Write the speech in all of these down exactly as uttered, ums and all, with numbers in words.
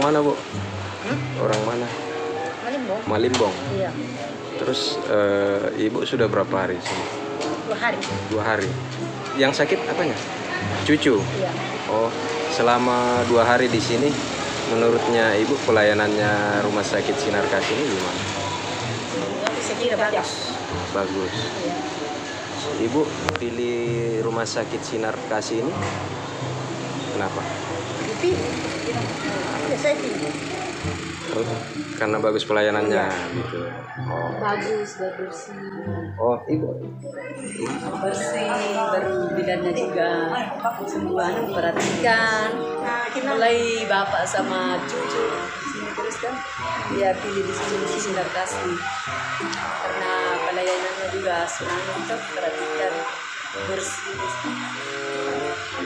mana, Bu? Hmm? Orang mana? Malimbong. Malimbong. Iya. Terus eh, Ibu sudah berapa hari di sini? Dua hari. Dua hari. Yang sakit apanya? Cucu. Iya. Oh, selama dua hari di sini, menurutnya Ibu pelayanannya Rumah Sakit Sinar Kasih ini gimana? Saya kira bagus. Bagus. Iya. Ibu pilih Rumah Sakit Sinar Kasih ini kenapa? Tapi ya saya pilih. Oh, karena bagus pelayanannya Iya. gitu. Oh. Bagus, bersih, Oh, Ibu. bersih, baru bidannya juga semua perhatikan. Mulai bapak sama cucu sini terus kan, dia pilih di sini di Sinar Kasih karena pelayanannya juga senang untuk perhatikan bersih.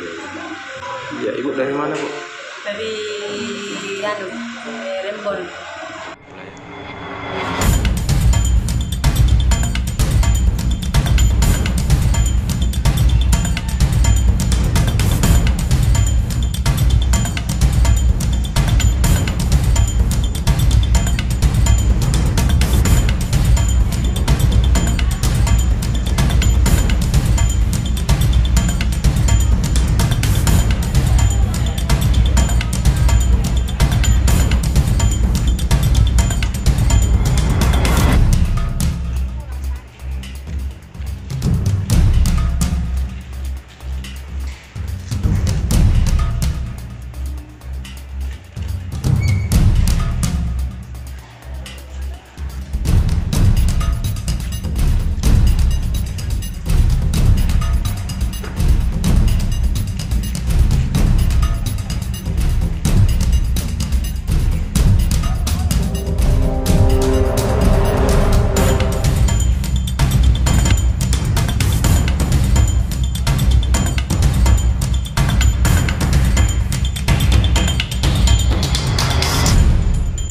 Ya, Ibu dari mana, Bu? Dari anu, eh, Rembon.